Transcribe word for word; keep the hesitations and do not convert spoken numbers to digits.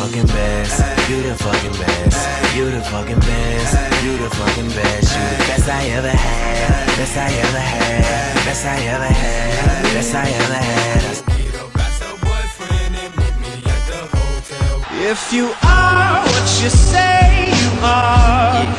fucking best. You the fucking best. You the fucking best. You the fucking best. You the best I ever had. Best I ever had. Best I ever had. Best I ever had. If you are what you say you are,